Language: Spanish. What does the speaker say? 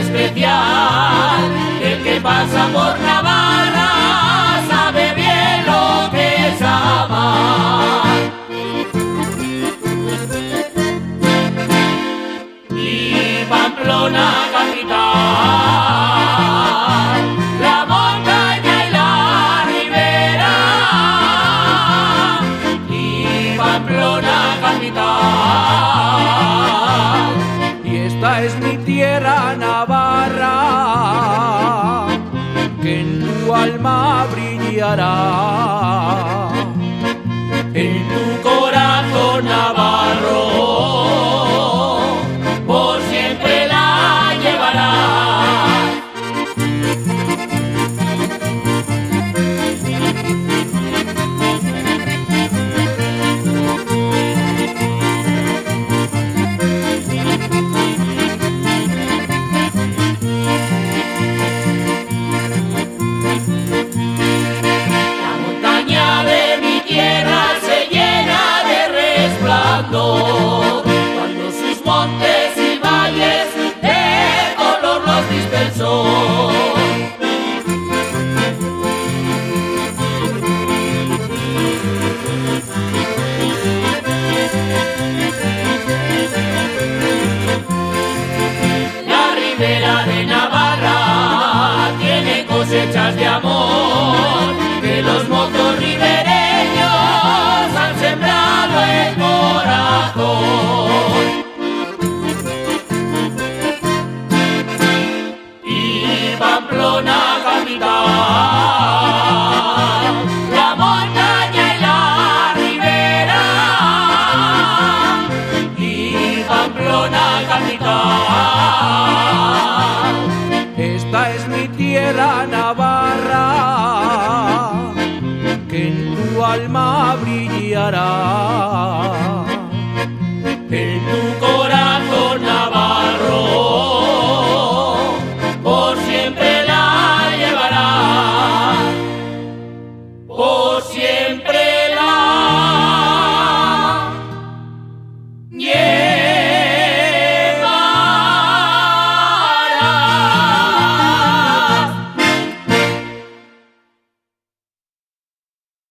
especial, el que pasa por Navarra sabe bien lo que es amar. Y Pamplona capital, la montaña y la ribera, y Pamplona capital. Y esta es mi tierra, Navarra, que en tu alma brillará. En tu corazón, navarro, por siempre la llevarás. La montaña de mi tierra se llena de resplandor cuando sus montes y valles de color los dispersó. La ribera de Navarra tiene cosechas de amor que los mozos ribereños han sembrado el corazón. Y Pamplona capital, la montaña y la ribera, y Pamplona capital. Esta es mi tierra, Navarra, que en tu alma brillará.